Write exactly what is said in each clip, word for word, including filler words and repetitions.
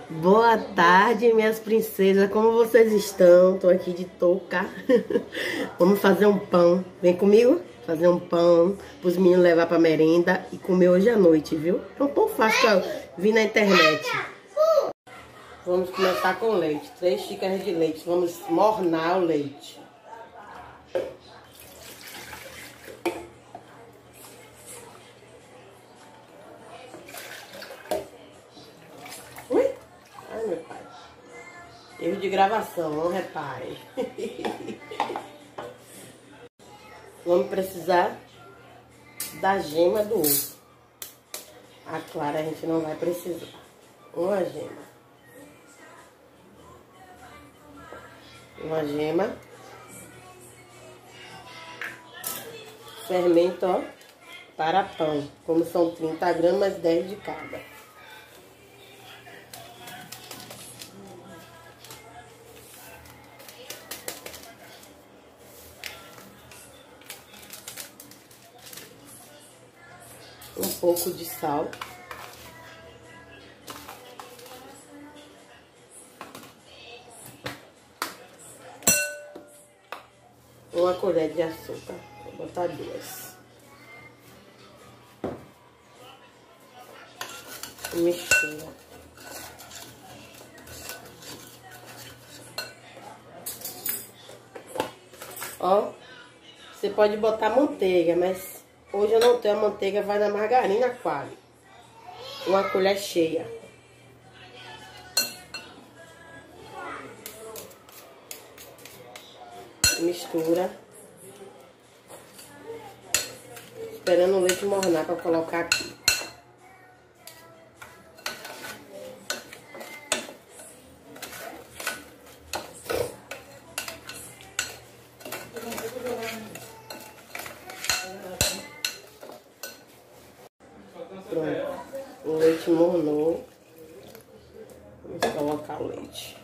Boa tarde, minhas princesas. Como vocês estão? Tô aqui de touca. Vamos fazer um pão. Vem comigo? Fazer um pão pros meninos levar pra merenda e comer hoje à noite, viu? É um pão fácil que eu vi na internet. Vamos começar com leite. Três xícaras de leite. Vamos mornar o leite. Ui? Ai, meu pai. Erro de gravação, não repare. Vamos precisar da gema do ovo. A clara a gente não vai precisar. Uma gema. Uma gema. Fermento, ó, para pão. Como são trinta gramas, dez de cada. Um pouco de sal. Uma colher de açúcar. Vou botar duas. Mistura. Ó, você pode botar manteiga, mas hoje eu não tenho a manteiga, vai na margarina Qualy. Uma colher cheia. Mistura. Esperando o leite mornar para colocar aqui. Pronto. O leite mornou. Vamos colocar o leite.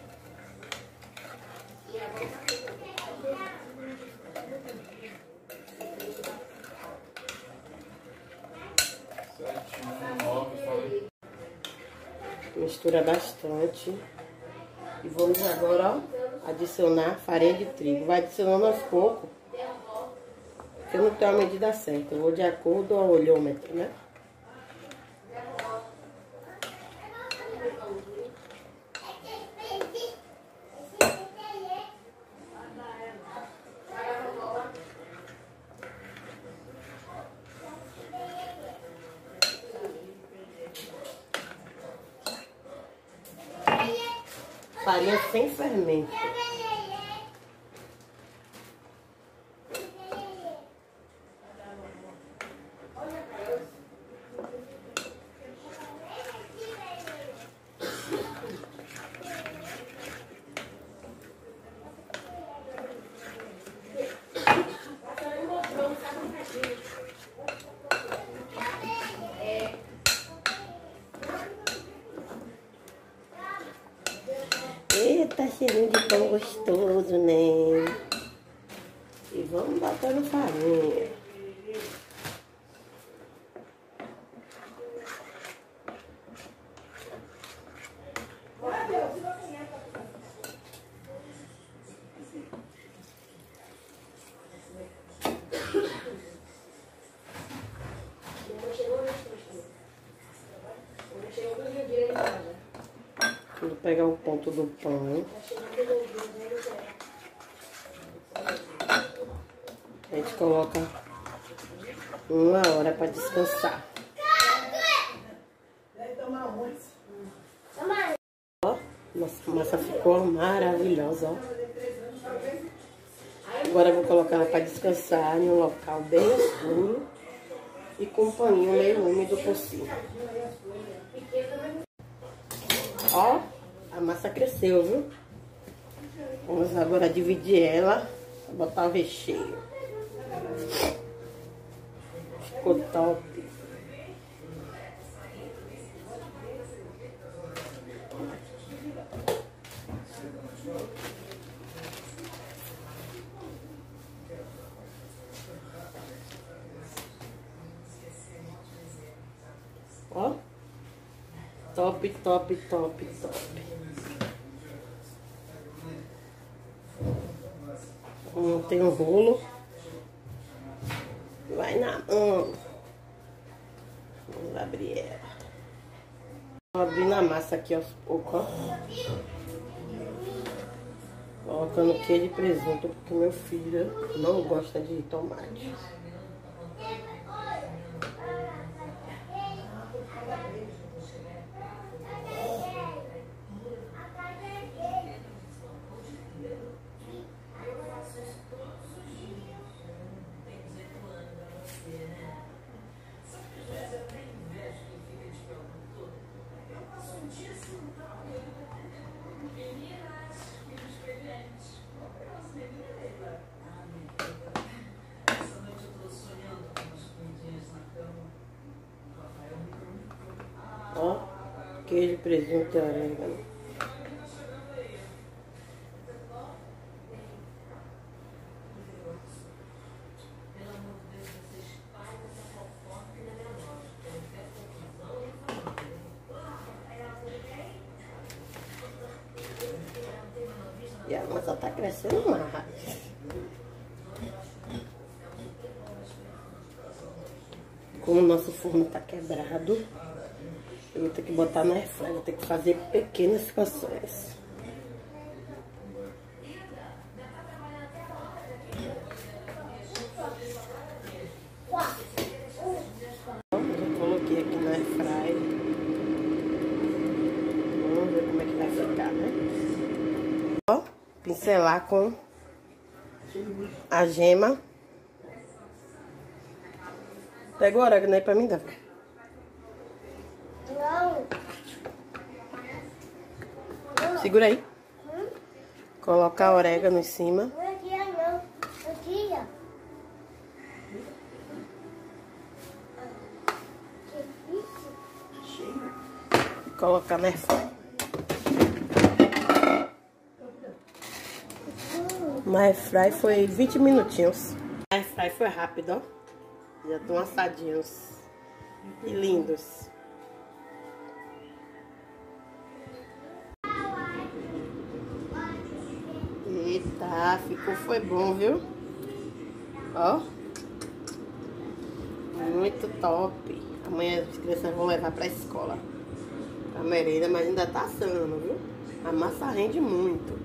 Mistura bastante. E vamos agora, ó, adicionar farinha de trigo. Vai adicionando aos poucos. Porque eu não tenho a medida certa. Eu vou de acordo ao olhômetro, né? Farinha sem fermento. Eita, cheirinho de pão gostoso, né? E vamos botando farinha. Vou pegar o ponto do pão. A gente coloca uma hora para descansar. Ó, nossa massa ficou maravilhosa, ó. Agora eu vou colocar ela para descansar em um local bem escuro e com um paninho meio úmido por cima. Ó, a massa cresceu, viu? Vamos agora dividir ela, botar o recheio. Ficou top. Ó, top, top, top, top. Hum, tem um rolo. Vai na mão. Vamos abrir ela. Vou abrir na massa aqui aos poucos, ó. Colocando queijo e presunto, porque meu filho não gosta de tomate. Ó, queijo, presunto e orégano. E a massa tá crescendo mais. Como o nosso forno tá quebrado, eu vou ter que botar na airfryer, vou ter que fazer pequenas porções. Já coloquei aqui na airfryer. Vamos ver como é que vai ficar, né? Ó, pincelar com a gema. Pega o orégano aí pra mim, Davi. Não. Segura aí. Hum? Colocar orégano em cima. Não queria não. Não queria. Colocar na airfryer. Na airfryer foi vinte minutinhos. A airfryer foi rápido, ó. Já estão assadinhos e lindos. Eita, ficou, foi bom, viu? Ó. Muito top. Amanhã as crianças vão levar pra escola. Pra merenda, mas ainda tá assando, viu? A massa rende muito.